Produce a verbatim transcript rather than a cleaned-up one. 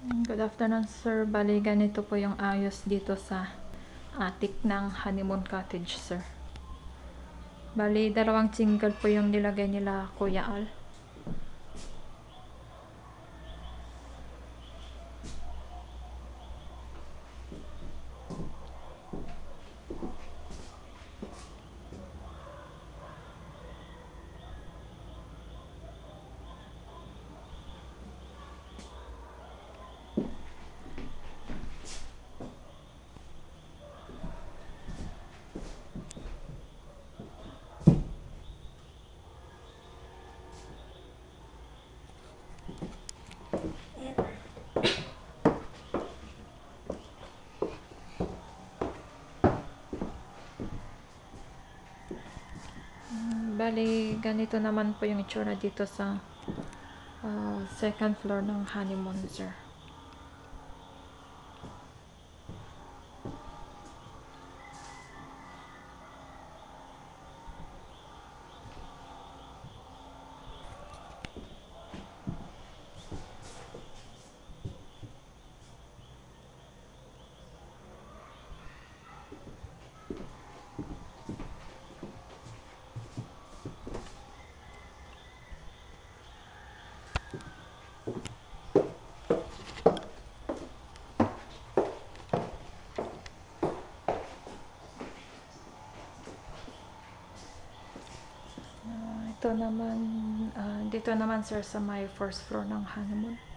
Good afternoon, sir. Bali, ganito po yung ayos dito sa attic ng honeymoon cottage, sir. Bali, dalawang single po yung nilagay nila, Kuya Al. Bali, ganito naman po yung itsura dito sa uh, second floor ng honeymoon, sir. Uh, ito naman, uh, dito naman, sir, sa may first floor ng honeymoon.